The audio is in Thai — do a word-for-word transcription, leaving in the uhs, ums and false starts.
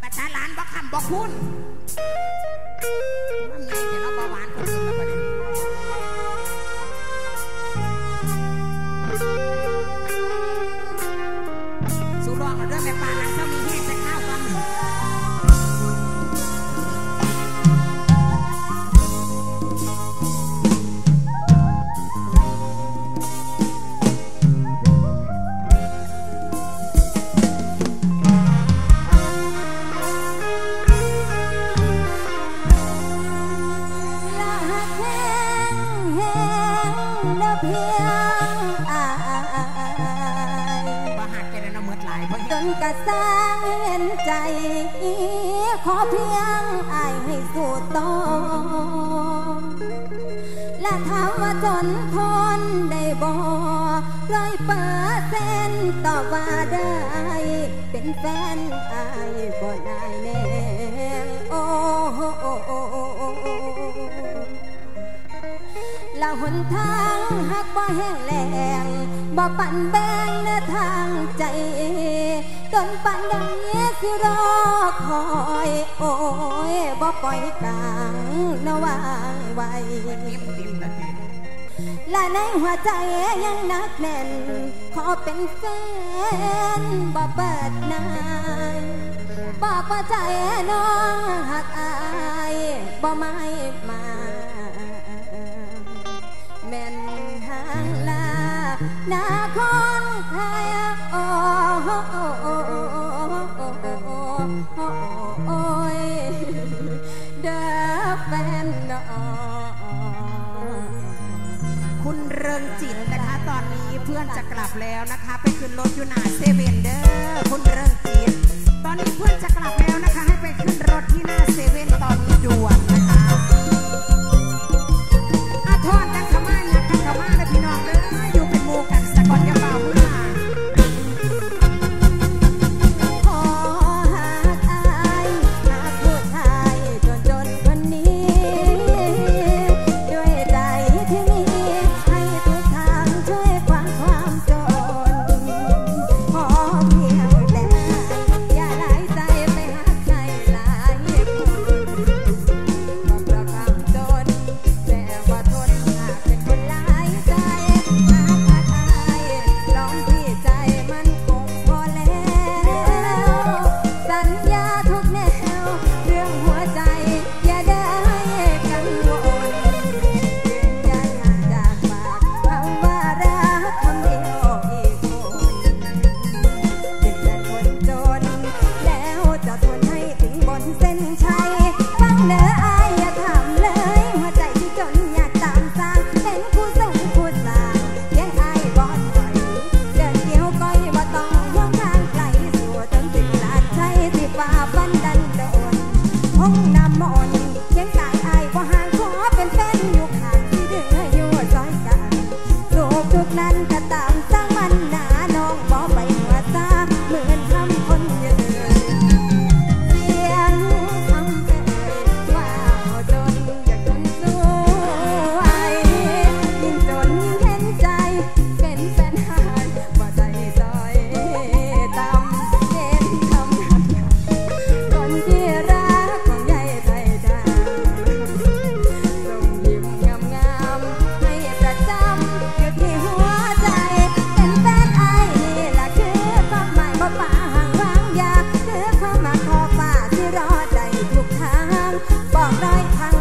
ภาษาหลานบ่คำบ่คุณมันไงเดี๋ยวเราเบาหวานคนอื่นแล้วประเด็นสู้ร้องเราด้วยแม่ป่านังเจ้ามีแห้งจะข้าวกันกะสร้างเห็นใจขอเพียงอายให้สู้ต่อและถามว่าจนทนได้บ่ร้อยเปอร์เซ็นต์ตอบว่าได้เป็นแฟนอายบ่ได้แน่โอ้โอ้โอ้โอ้ละหนทางหักบ่แห้งแล้งบ่ปั่นแบงเนื้อทางใจจนปั่นดังเยสิรอคอยโอ้ยบ่ปล่อยกลางนวางไว้และในหัวใจยังนักแน่นขอเป็นแฟนบ่เปิดนายบอกว่าใจน้องหักอายบ่ไม่มาแม่นทางลาหน้าคนไทยโอ้โอ้โอ้โอ้โอ้โอ้ยเด้อแฟนน้องคุณเริงจิตนะคะตอนนี้เพื่อนจะกลับแล้วนะคะไปขึ้นรถอยู่หน้าเซเว่นเด้อคุณเริงจิตตอนนี้เพื่อนจะกลับแล้วนะคะให้ไปขึ้นรถที่หน้าเซเว่นตอนนี้ด่วนนะคะอาทอนกันขม่าอยากกันขม่าเลยพี่น้องเด้ออยู่เป็นหมู่กันสะกอนยาเบาเมื่อขอหักอายหักผู้ชายจนจนคนนี้ด้วยใจที่มีให้ทุกทางช่วยกวางความจนขอเพียงแต่อย่าหลายใจไปหักใจหลายคนบอกเราความจนแต่ว่าทนหากเป็นคนหลายใจหักหักอายลองที่ใจมันคงพอแล้วสัญญาทุกแนวเรื่องหัวใจอย่าได้กังวลยืนยันห่างจากปากคำว่ารักคำเดียวอีกคนเป็นแต่คนจนแล้วจะทนให้ถึงบนเส้นชัยฟังเด้ออายอย่าถามเลยหัวใจที่จนอยากตามสร้างเป็นผู้ส่งผู้สร้างเลี้ยงอายบ่ไหวเดินเกี่ยวก้อยบ่ต้องห่วงทางไกลสู่จนถึงลาดชัยที่ฝ่าฟันดันโดนห้องน้ำมนต์เคียงกายอายบ่ห่างขอเป็นแฟนอยู่ข้างที่เดืออยู่ซอยกันสุขทุกนั้นก็ตามสร้างมันหนาน้องบ่ไปหัวซาเหมือนคำคนยืนเสียงคำเอ่ยว่าจนอยากจนสู้ไว้ยิ่งจนยิ่งเห็นใจเป็นแฟนหายบ่ใจซอยต่ำเห็นคำนั้นคนที่รักของใหญ่ไทยดาส่งยิ้มงามๆให้ประจำอยู่ที่หัวใจเป็นแฟนอายนี่ล่ะคือความหมายบ่ป่าห่างวางยาคือความหมายขอฝ่าที่รอใจทุกทางบอกร้อยครั้ง